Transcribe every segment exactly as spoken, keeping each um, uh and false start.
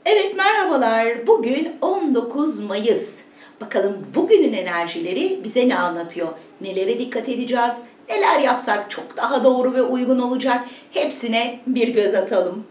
Evet, merhabalar. Bugün on dokuz Mayıs. Bakalım bugünün enerjileri bize ne anlatıyor? Nelere dikkat edeceğiz? Neler yapsak çok daha doğru ve uygun olacak? Hepsine bir göz atalım.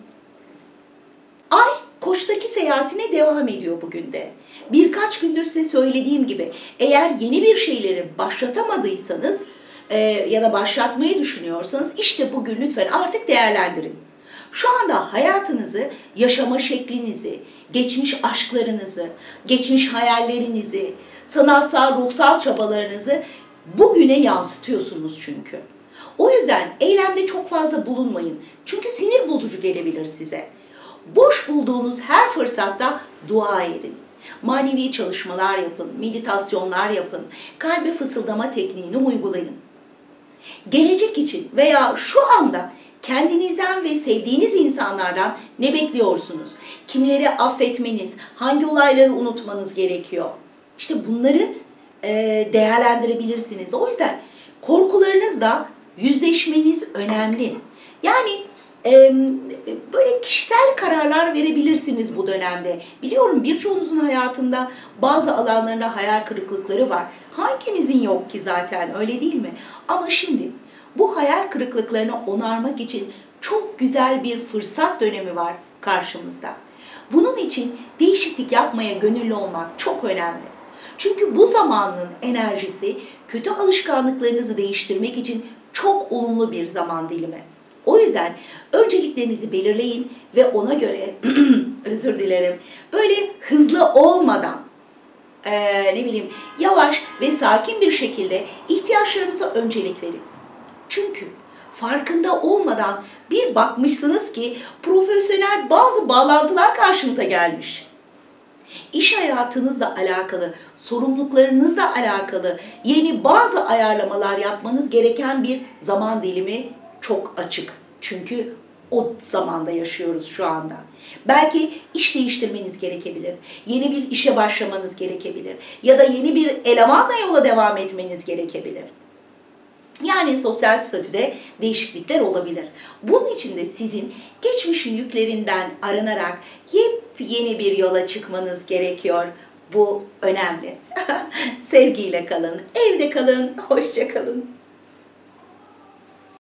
Ay, Koç'taki seyahatine devam ediyor bugün de. Birkaç gündür size söylediğim gibi, eğer yeni bir şeyleri başlatamadıysanız e, ya da başlatmayı düşünüyorsanız işte bugün lütfen artık değerlendirin. Şu anda hayatınızı, yaşama şeklinizi, geçmiş aşklarınızı, geçmiş hayallerinizi, sanatsal, ruhsal çabalarınızı bugüne yansıtıyorsunuz çünkü. O yüzden eylemde çok fazla bulunmayın. Çünkü sinir bozucu gelebilir size. Boş bulduğunuz her fırsatta dua edin. Manevi çalışmalar yapın, meditasyonlar yapın, kalbe fısıldama tekniğini uygulayın. Gelecek için veya şu anda kendinizden ve sevdiğiniz insanlardan ne bekliyorsunuz? Kimleri affetmeniz, hangi olayları unutmanız gerekiyor? İşte bunları e, değerlendirebilirsiniz. O yüzden korkularınızla yüzleşmeniz önemli. Yani e, böyle kişisel kararlar verebilirsiniz bu dönemde. Biliyorum birçoğunuzun hayatında bazı alanlarında hayal kırıklıkları var. Hangimizin yok ki zaten, öyle değil mi? Ama şimdi bu hayal kırıklıklarını onarmak için çok güzel bir fırsat dönemi var karşımızda. Bunun için değişiklik yapmaya gönüllü olmak çok önemli. Çünkü bu zamanın enerjisi kötü alışkanlıklarınızı değiştirmek için çok olumlu bir zaman dilimi. O yüzden önceliklerinizi belirleyin ve ona göre özür dilerim, böyle hızlı olmadan Ee, ne bileyim yavaş ve sakin bir şekilde ihtiyaçlarınıza öncelik verin. Çünkü farkında olmadan bir bakmışsınız ki profesyonel bazı bağlantılar karşınıza gelmiş. İş hayatınızla alakalı, sorumluluklarınızla alakalı yeni bazı ayarlamalar yapmanız gereken bir zaman dilimi çok açık. Çünkü o zamanda yaşıyoruz şu anda. Belki iş değiştirmeniz gerekebilir. Yeni bir işe başlamanız gerekebilir. Ya da yeni bir elemanla yola devam etmeniz gerekebilir. Yani sosyal statüde değişiklikler olabilir. Bunun için de sizin geçmişin yüklerinden arınarak yepyeni bir yola çıkmanız gerekiyor. Bu önemli. Sevgiyle kalın, evde kalın, hoşça kalın.